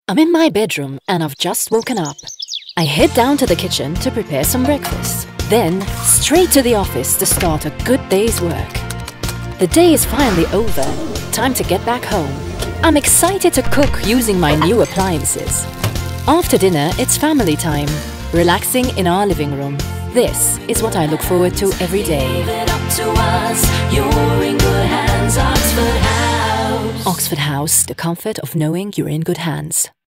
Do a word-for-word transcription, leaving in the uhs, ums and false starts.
I'm in my bedroom and I've just woken up. I head down to the kitchen to prepare some breakfast. Then, straight to the office to start a good day's work. The day is finally over. Time to get back home. I'm excited to cook using my new appliances. After dinner, it's family time. Relaxing in our living room. This is what I look forward to every day. Oxford House, the comfort of knowing you're in good hands.